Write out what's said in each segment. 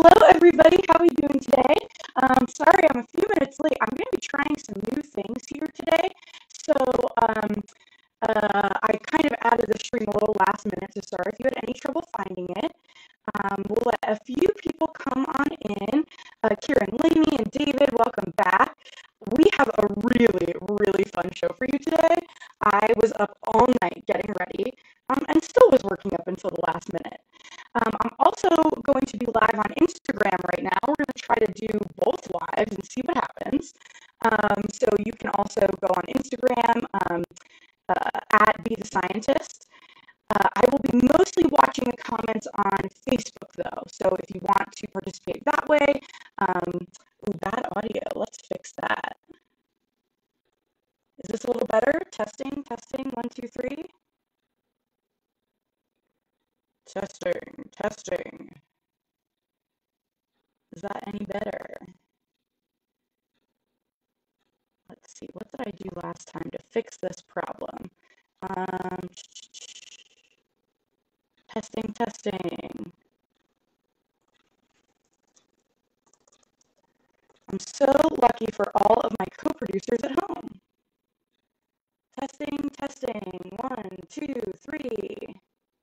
Hello, everybody. How are we doing today? Sorry, I'm a few minutes late. I'm going to be trying some new things here today. So I kind of added the stream a little last minute, so sorry if you had any trouble finding it. We'll let a few people come on in. Kieran, Lainey, and David, welcome back. We have a really, really fun show for you today. I was up all night getting ready and still was working up until the last minute. I'm also going to be live on Instagram right now. We're going to try to do both lives and see what happens. So you can also go on Instagram at Be The Scientist. I will be mostly watching the comments on Facebook though. So if you want to participate that way, ooh, bad audio. Let's fix that. Is this a little better? Testing, testing, 1, 2, 3. Testing, testing. Is that any better? Let's see, what did I do last time to fix this problem? Testing, testing. I'm so lucky for all of my co-producers at home. Testing, testing, 1, 2, 3.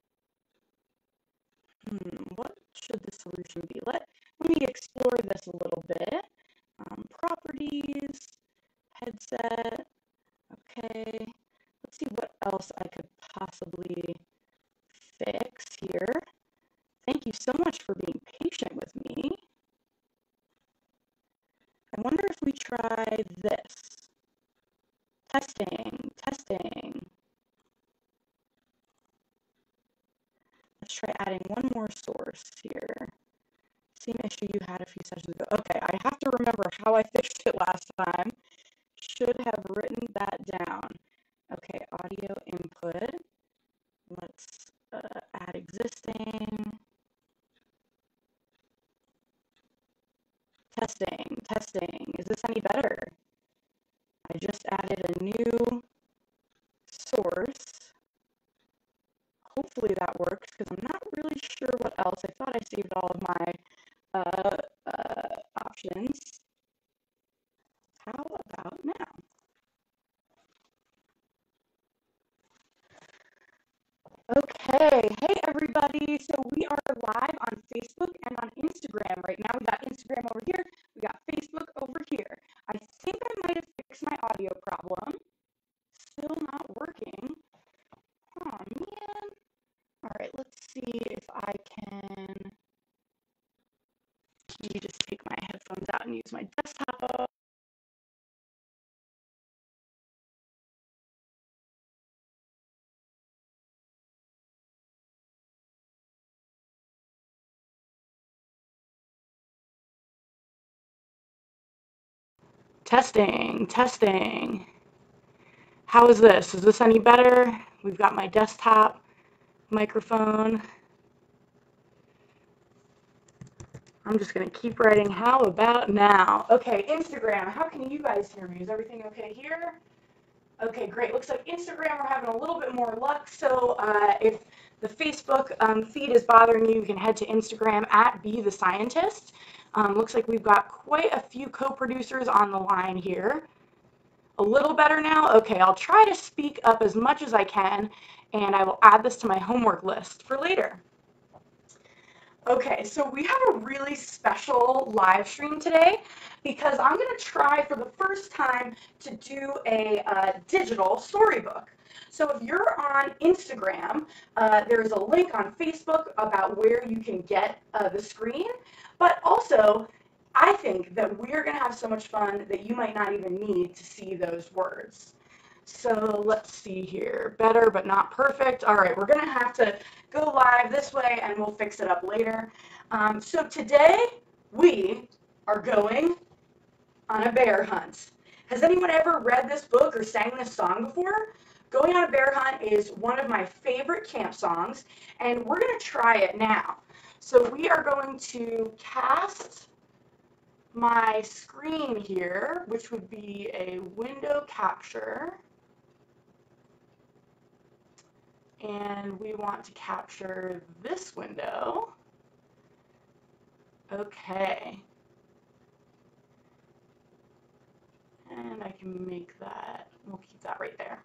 What should the solution be? Let me explore this a little bit. Properties, headset, okay. Let's see what else I could possibly fix here. Thank you so much for being patient with me. I wonder if we try this. Testing, testing. Let's try adding one more source here. Same issue you had a few sessions ago. Okay, I have to remember how I fixed it last time. Should have written that down. Okay, audio input. Let's add existing. Testing, testing. Is this any better? I just added a new source. Hopefully that works because I'm not really sure what else. I thought I saved all of my options. How about now? Okay, hey everybody. So we are live on Facebook and on Instagram right now. We got Instagram over here. We got Facebook over here. I think I might have fixed my audio problem. Still not working. Oh man. All right, let's see if I can maybe just take my headphones out and use my desktop. Testing, testing. How is this? Is this any better? We've got my desktop microphone. I'm just going to keep writing, how about now? Okay, Instagram, how can you guys hear me? Is everything okay here? Okay, great. Looks like Instagram, we're having a little bit more luck. So if the Facebook feed is bothering you, you can head to Instagram at Be The Scientist. Looks like we've got quite a few co-producers on the line here. A little better now? Okay, I'll try to speak up as much as I can, and I will add this to my homework list for later. Okay, so we have a really special live stream today because I'm going to try for the first time to do a digital storybook. So if you're on Instagram, there's a link on Facebook about where you can get the screen, but also I think that we're going to have so much fun that you might not even need to see those words. So let's see here. Better but not perfect. All right, we're going to have to go live this way and we'll fix it up later. So today we are going on a bear hunt. Has anyone ever read this book or sang this song before? Going on a bear hunt is one of my favorite camp songs, and we're going to try it now. So we are going to cast my screen here, which would be a window capture. And we want to capture this window. Okay. And I can make that, we'll keep that right there.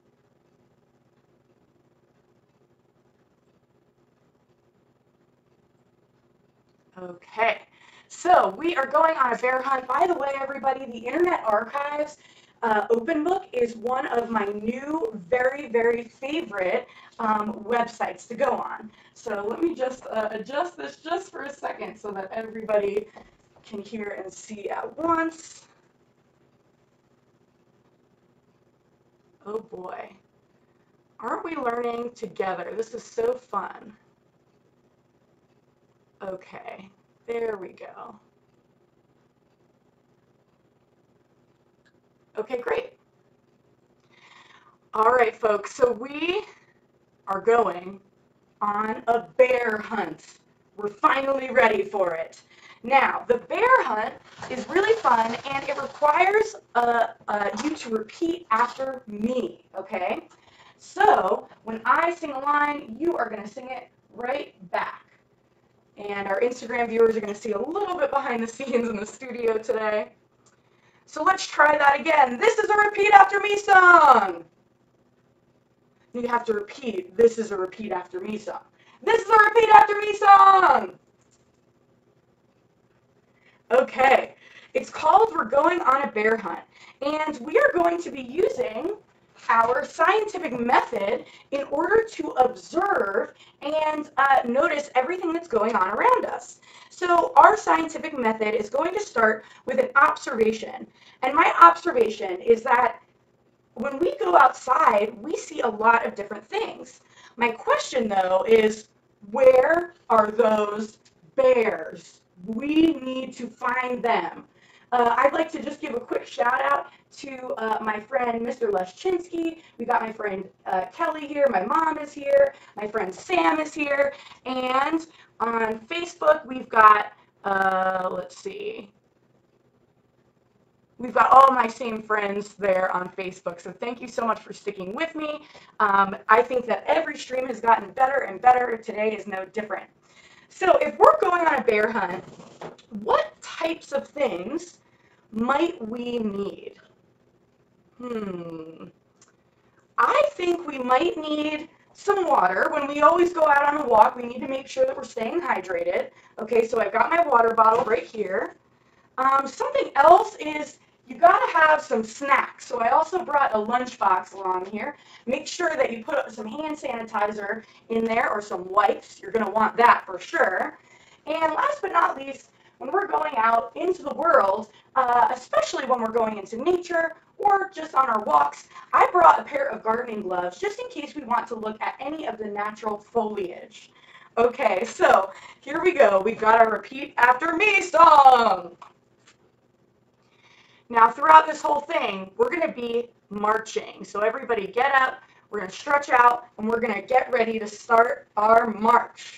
Okay, so we are going on a bear hunt. By the way, everybody, the Internet Archive's Open Book is one of my new, very, very favorite websites to go on. So let me just adjust this just for a second so that everybody can hear and see at once. Oh boy, aren't we learning together? This is so fun. Okay, there we go. Okay, great. All right, folks, so we are going on a bear hunt. We're finally ready for it. Now, the bear hunt is really fun, and it requires you to repeat after me, okay? So, when I sing a line, you are going to sing it right back. And our Instagram viewers are going to see a little bit behind the scenes in the studio today. So let's try that again. This is a repeat after me song. You have to repeat, this is a repeat after me song. This is a repeat after me song. Okay, it's called We're Going on a Bear Hunt, and we are going to be using our scientific method in order to observe and notice everything that's going on around us. So our scientific method is going to start with an observation, and my observation is that when we go outside, we see a lot of different things. My question, though, is where are those bears? We need to find them. I'd like to just give a quick shout out to my friend Mr. Leszczynski. We got my friend Kelly here. My mom is here. My friend Sam is here. And on Facebook, we've got, let's see, we've got all my same friends there on Facebook, so thank you so much for sticking with me. I think that every stream has gotten better and better. Today is no different. So if we're going on a bear hunt, what types of things might we need? I think we might need some water. When we always go out on a walk, we need to make sure that we're staying hydrated. Okay, so I've got my water bottle right here. Something else is you got to have some snacks. So I also brought a lunchbox along here. Make sure that you put some hand sanitizer in there or some wipes. You're going to want that for sure. And last but not least, when we're going out into the world, especially when we're going into nature or just on our walks, I brought a pair of gardening gloves just in case we want to look at any of the natural foliage. Okay, so here we go. We've got our repeat after me song. Now, throughout this whole thing, we're going to be marching. So everybody get up, we're going to stretch out, and we're going to get ready to start our march.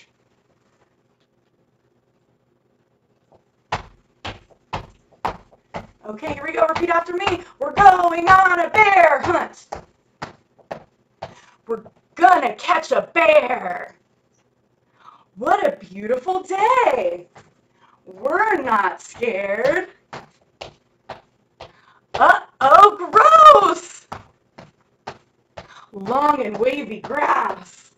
Okay, here we go. Repeat after me. We're going on a bear hunt. We're gonna catch a bear. What a beautiful day. We're not scared. Uh-oh, gross! Long and wavy grass.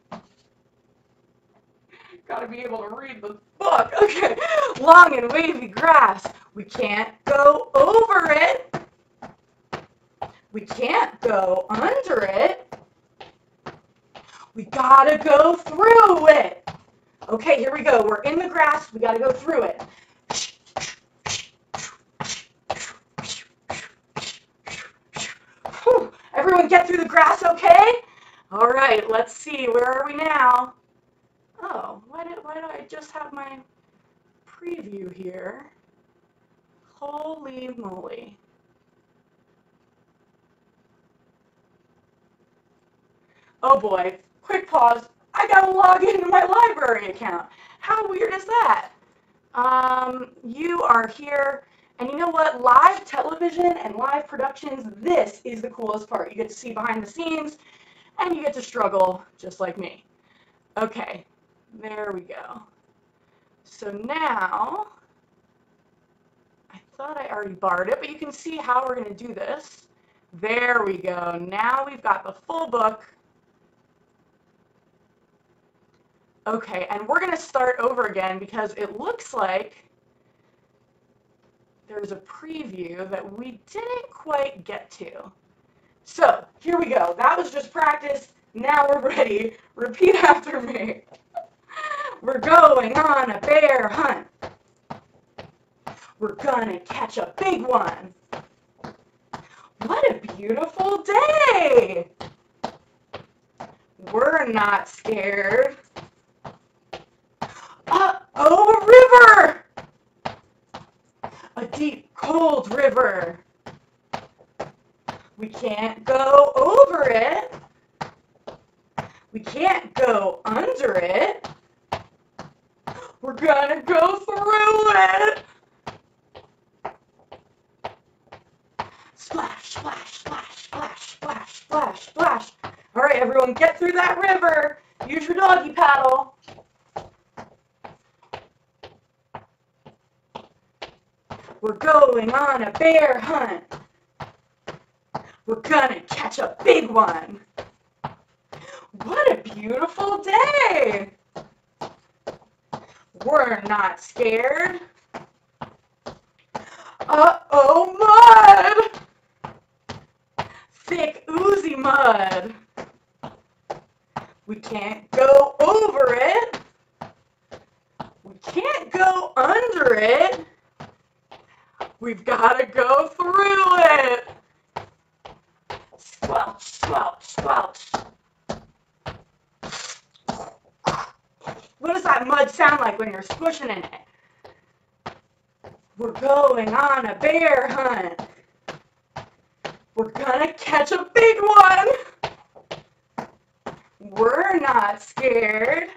Gotta be able to read the book. Okay, long and wavy grass. We can't go over it. We can't go under it. We gotta go through it. Okay, here we go. We're in the grass. We gotta go through it. Whew. Everyone get through the grass okay? All right, let's see. Where are we now? Oh, why do I just have my preview here? Holy moly. Oh boy, quick pause. I gotta log into my library account. How weird is that? You are here, and you know what? Live television and live productions, this is the coolest part. You get to see behind the scenes, and you get to struggle just like me. Okay, there we go. So now, I thought I already barred it, but you can see how we're going to do this. There we go. Now we've got the full book. Okay, and we're going to start over again because it looks like there's a preview that we didn't quite get to. So, here we go. That was just practice. Now we're ready. Repeat after me. We're going on a bear hunt. We're gonna catch a big one. What a beautiful day! We're not scared. Uh-oh, a river! A deep, cold river. We can't go over it. We can't go under it. We're gonna go through it. Splash, splash, splash, splash, splash, splash, splash. All right, everyone, get through that river. Use your doggy paddle. We're going on a bear hunt. We're gonna catch a big one. What a beautiful day. We're not scared. Uh-oh, mud! Thick, oozy mud. We can't go over it. We can't go under it. We've got to go through it. Squelch, squelch, squelch. What does that mud sound like when you're squishing in it? We're going on a bear hunt. We're gonna catch a big one. We're not scared.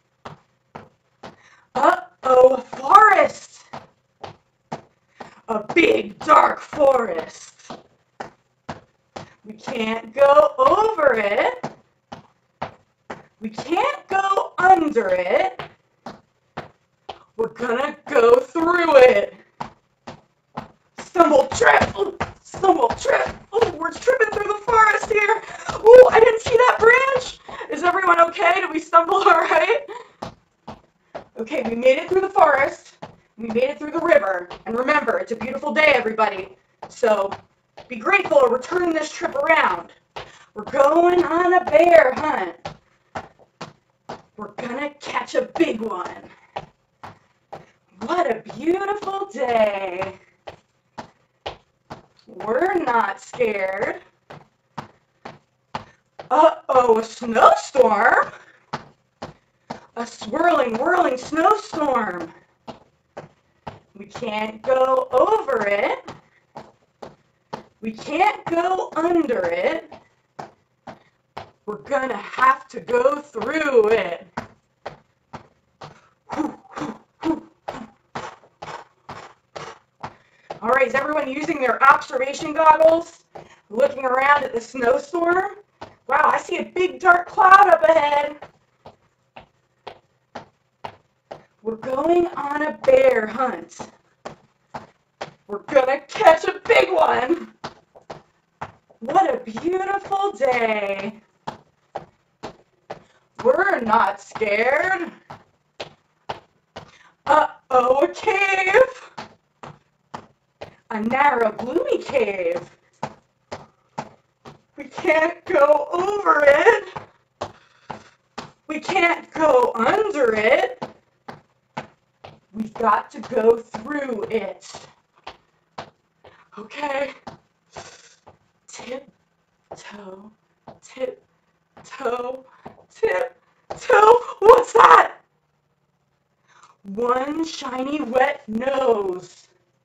Uh-oh, a forest. A big, dark forest. We can't go over it. We can't go under it. We're gonna go through it. Stumble, trip. Ooh, stumble, trip. Oh, we're tripping through the forest here. Oh, I didn't see that branch. Is everyone okay? Did we stumble all right? Okay, we made it through the forest. We made it through the river. And remember, it's a beautiful day, everybody. So be grateful we're turning this trip around. We're going on a bear hunt. We're gonna catch a big one. What a beautiful day. We're not scared. Uh-oh, a snowstorm? A swirling, whirling snowstorm. We can't go over it. We can't go under it. We're gonna have to go through it. All right, is everyone using their observation goggles? Looking around at the snowstorm? Wow, I see a big dark cloud up ahead. We're going on a bear hunt. We're gonna catch a big one. What a beautiful day. We're not scared. Uh-oh, a cave. A narrow, gloomy cave. We can't go over it. We can't go under it. We've got to go through it. Okay. Tip-toe, tip-toe, tip-toe. What's that? One shiny wet nose.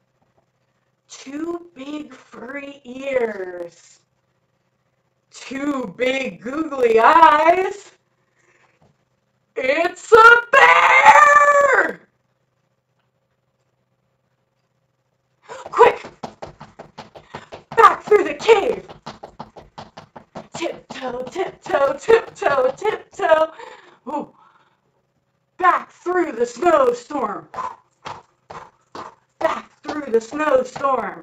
Two big furry ears. Two big googly eyes. It's a bear! Quick! Back through the cave! Tiptoe, tiptoe, tiptoe, tiptoe. Ooh. Back through the snowstorm. Back through the snowstorm.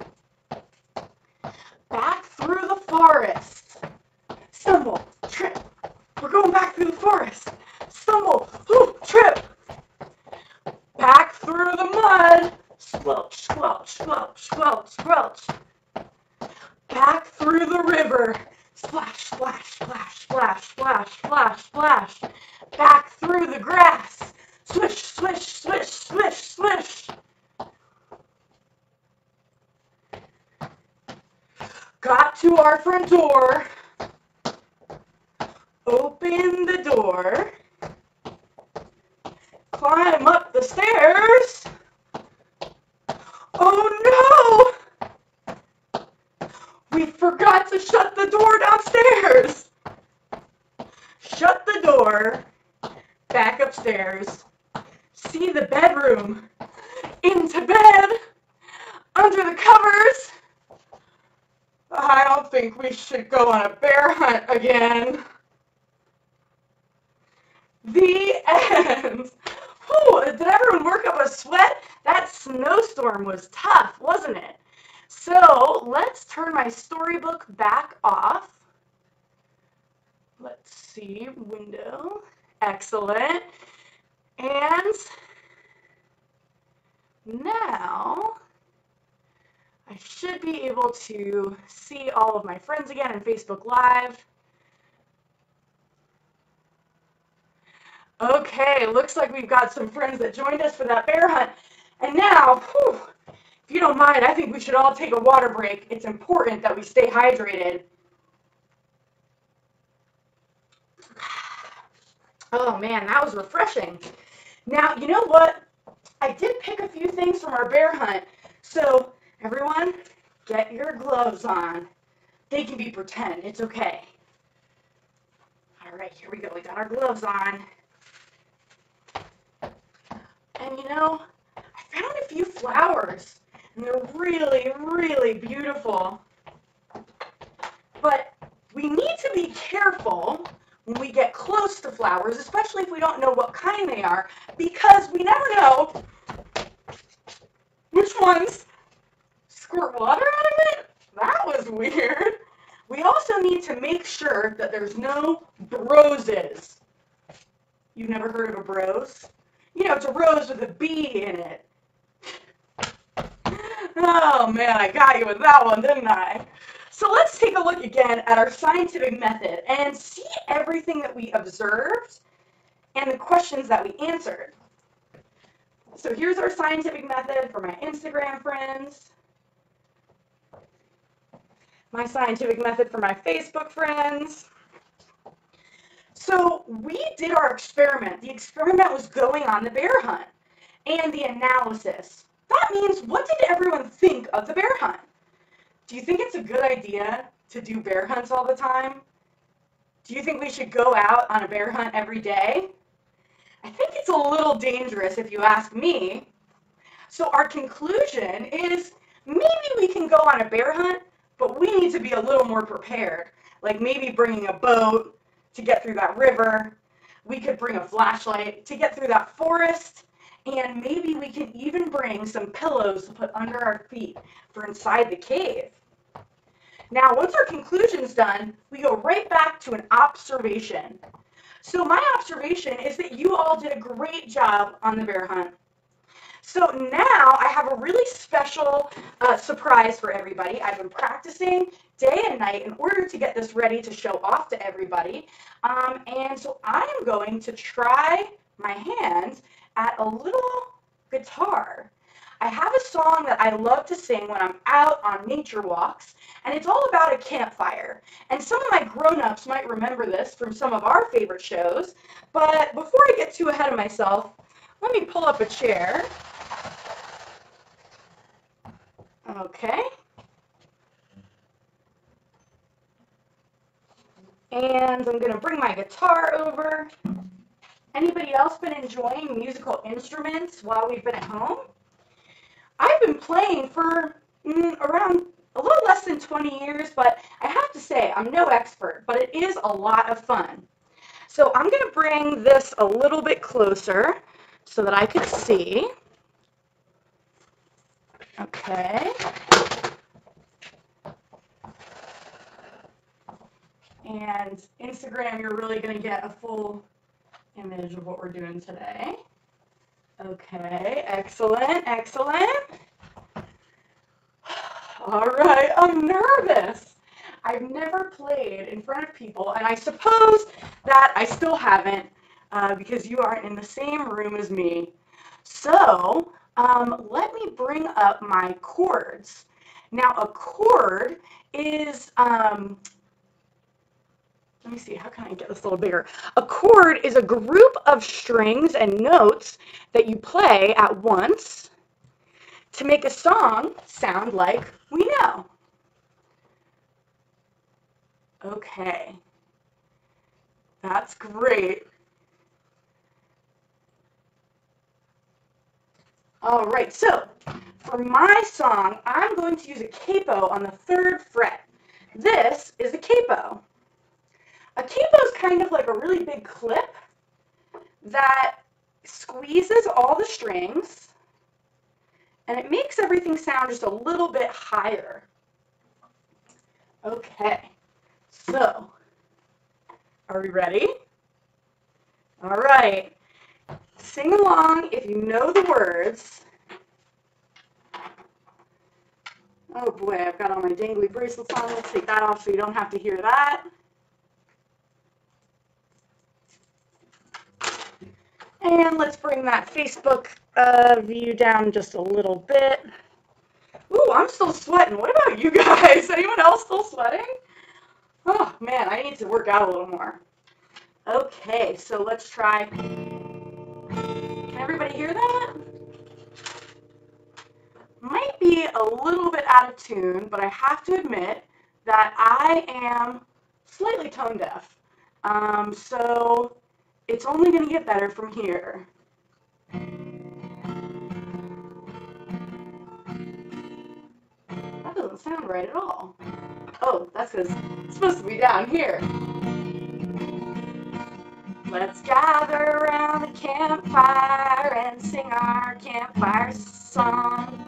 Back through the forest. Stumble, trip. We're going back through the forest. Stumble, trip. Back through the mud. Squelch, squelch, squelch, squelch, squelch. Back through the river. Splash, splash, splash, splash, splash, splash, splash. Back through the grass. Swish, swish, swish, swish, swish. Got to our front door. Open the door. Climb up the stairs. Oh no! We forgot to shut the door downstairs. Shut the door. Back upstairs. See the bedroom. Into bed. Under the covers. I don't think we should go on a bear hunt again. The end. Whew, did everyone work up a sweat? That snowstorm was tough, wasn't it? So let's turn my storybook back off. Let's see, window. Excellent. And now I should be able to see all of my friends again in Facebook Live. Okay, looks like we've got some friends that joined us for that bear hunt. And now, whew, if you don't mind, I think we should all take a water break. It's important that we stay hydrated. Oh man, that was refreshing. Now, you know what? I did pick a few things from our bear hunt. So, everyone, get your gloves on. They can be pretend. It's okay. All right, here we go. We got our gloves on. And you know, I found a few flowers, and they're really, really beautiful. But we need to be careful when we get close to flowers, especially if we don't know what kind they are, because we never know which ones squirt water out of it. That was weird. We also need to make sure that there's no broses. You've never heard of a brose? You know, it's a rose with a bee in it. Oh man, I got you with that one, didn't I? So let's take a look again at our scientific method and see everything that we observed and the questions that we answered. So here's our scientific method for my Instagram friends, my scientific method for my Facebook friends. So we did our experiment. The experiment was going on the bear hunt and the analysis. That means, what did everyone think of the bear hunt? Do you think it's a good idea to do bear hunts all the time? Do you think we should go out on a bear hunt every day? I think it's a little dangerous if you ask me. So our conclusion is maybe we can go on a bear hunt, but we need to be a little more prepared. Like maybe bringing a boat to get through that river. We could bring a flashlight to get through that forest. And maybe we can even bring some pillows to put under our feet for inside the cave. Now, once our conclusion's done, we go right back to an observation. So my observation is that you all did a great job on the bear hunt. So now I have a really special surprise for everybody. I've been practicing day and night in order to get this ready to show off to everybody. And so I am going to try my hand at a little guitar. I have a song that I love to sing when I'm out on nature walks, and it's all about a campfire. And some of my grown-ups might remember this from some of our favorite shows, but before I get too ahead of myself, let me pull up a chair. Okay. And I'm going to bring my guitar over. Anybody else been enjoying musical instruments while we've been at home? I've been playing for around a little less than 20 years, but I have to say I'm no expert, but it is a lot of fun. So I'm going to bring this a little bit closer so that I could see. Okay. And Instagram, you're really going to get a full image of what we're doing today. Okay, excellent, excellent. All right, I'm nervous. I've never played in front of people, and I suppose that I still haven't because you aren't in the same room as me. So let me bring up my chords. Now, a chord is, let me see, how can I get this a little bigger? A chord is a group of strings and notes that you play at once to make a song sound like we know. Okay, that's great. All right, so for my song, I'm going to use a capo on the 3rd fret. This is a capo. A capo is kind of like a really big clip that squeezes all the strings, and it makes everything sound just a little bit higher. Okay, so are we ready? All right, sing along if you know the words. Oh boy, I've got all my dangly bracelets on. Let's take that off so you don't have to hear that. And let's bring that Facebook view down just a little bit. Ooh, I'm still sweating. What about you guys? Anyone else still sweating? Oh man, I need to work out a little more. Okay, so let's try. Can everybody hear that? Might be a little bit out of tune, but I have to admit that I am slightly tone deaf. So it's only going to get better from here. That doesn't sound right at all. Oh, that's because it's supposed to be down here. Let's gather around the campfire and sing our campfire song.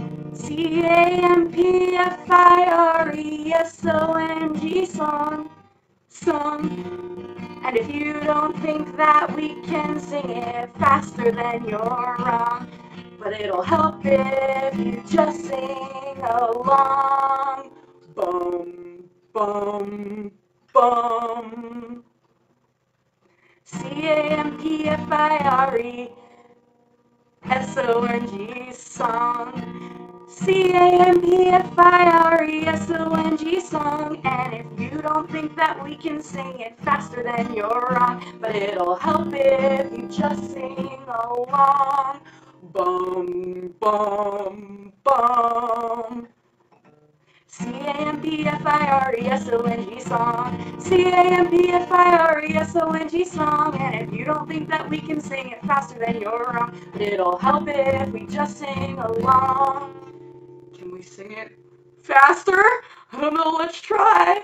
CAMPFIRESONG song, song. And if you don't think that we can sing it faster, then you're wrong. But it'll help if you just sing along. Bum, bum, bum. CAMPFIRESONG song. CAMPFIRESONG song. And if you don't think that we can sing it faster, then you're wrong. But it'll help if you just sing along. Bum, bum, bum. CAMPFIRESONG song. CAMPFIRESONG song. And if you don't think that we can sing it faster, then you're wrong. But it'll help if we just sing along. Can we sing it faster? I don't know, let's try.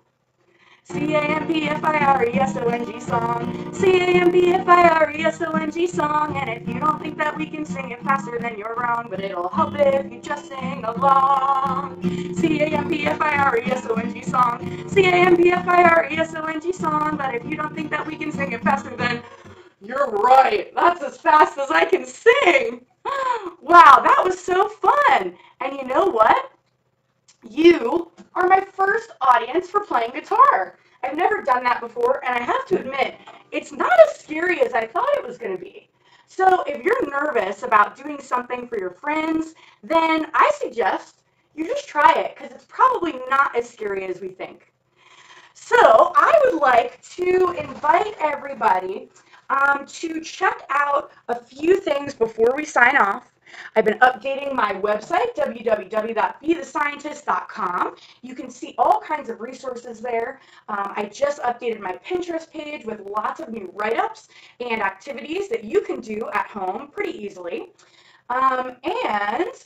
CAMPFIRESONG song. CAMPFIRESONG song. And if you don't think that we can sing it faster, then you're wrong. But it'll help if you just sing along. CAMPFIRESONG song. CAMPFIRESONG song. But if you don't think that we can sing it faster, then you're right. That's as fast as I can sing. Wow, that was so fun. And you know what? You are my first audience for playing guitar. I've never done that before, and I have to admit, it's not as scary as I thought it was going to be. So if you're nervous about doing something for your friends, then I suggest you just try it, because it's probably not as scary as we think. So I would like to invite everybody to check out a few things before we sign off. I've been updating my website, www.bethescientist.com. You can see all kinds of resources there. I just updated my Pinterest page with lots of new write-ups and activities that you can do at home pretty easily. And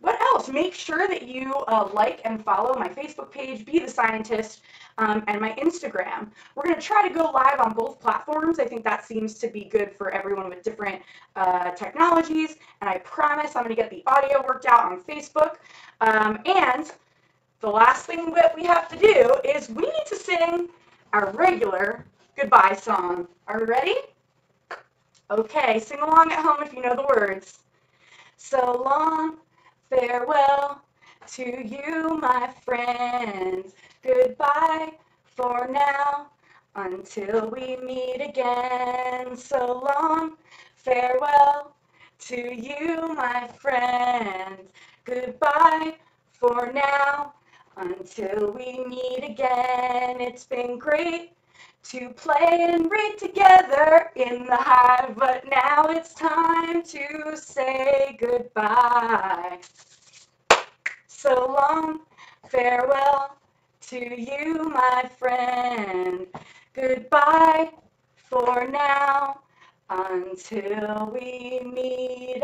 What else? Make sure that you like and follow my Facebook page, Be the Scientist, and my Instagram. We're going to try to go live on both platforms. I think that seems to be good for everyone with different technologies, and I promise I'm going to get the audio worked out on Facebook. And the last thing that we have to do is we need to sing our regular goodbye song. Are we ready? Okay, sing along at home if you know the words. So long, farewell to you, my friends. Goodbye for now until we meet again. So long, farewell to you, my friends. Goodbye for now until we meet again. It's been great to play and read together in the hive, but now it's time to say goodbye. So long, farewell to you, my friend. Goodbye for now until we meet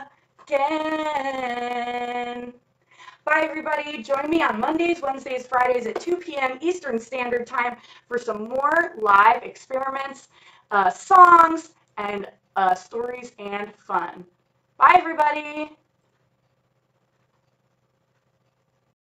again. Bye, everybody. Join me on Mondays, Wednesdays, Fridays at 2 p.m. Eastern Standard Time for some more live experiments, songs, and stories and fun. Bye, everybody.